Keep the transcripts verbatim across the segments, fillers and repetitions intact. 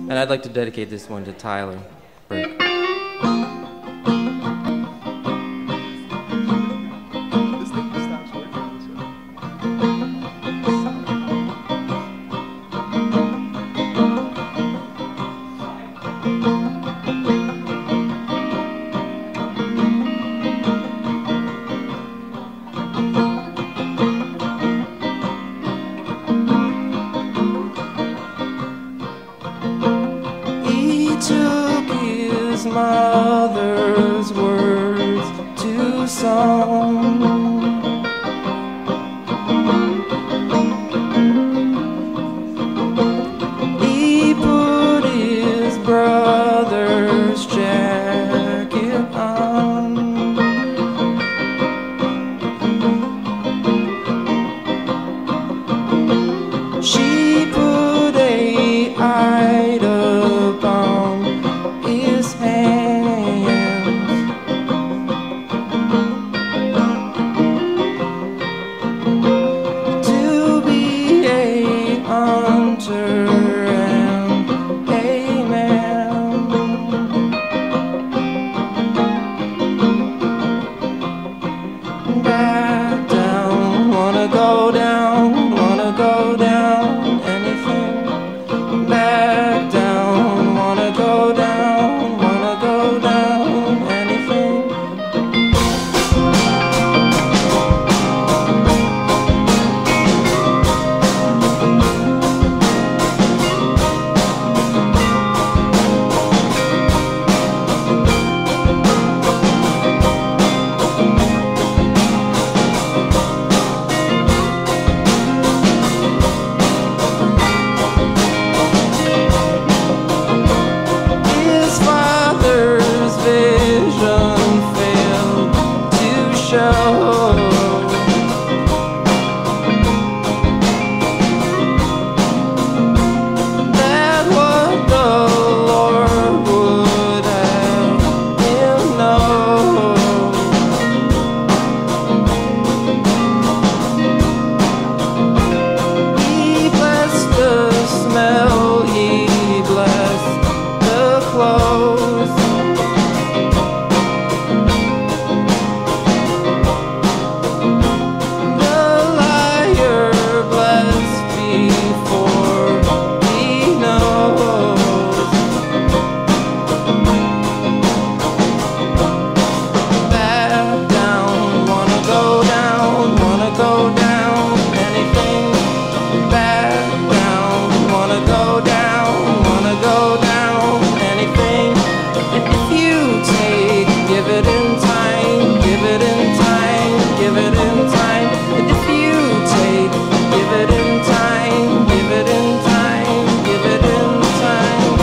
And I'd like to dedicate this one to Tyler Burke. Took his mother's words to song. He put his brother's jacket on. She put a item on his hands. To be a hunter and a man. Back down, wanna go down, wanna go down, anything. Back down, wanna go down, wanna go down, anything. His father's vision failed to show that what the Lord would have him know. He blessed the smell, he blessed the clothes. The liar blessed before he knows. Back down, wanna go down, wanna go down, anything. Back down, wanna go down, wanna go down, anything. And if you take, give it in time, give it in time, give it in time. And if you take, give it in time, give it in time, give it in time.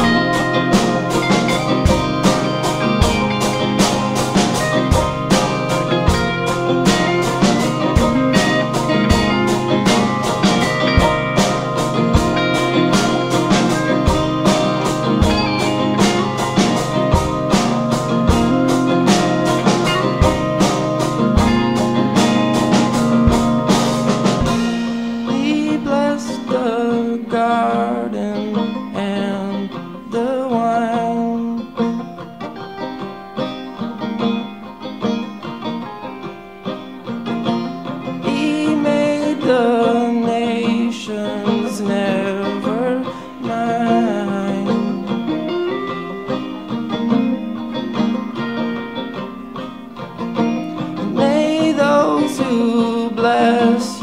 He blessed the garden and the wine. He made the nations never mine. May those who bless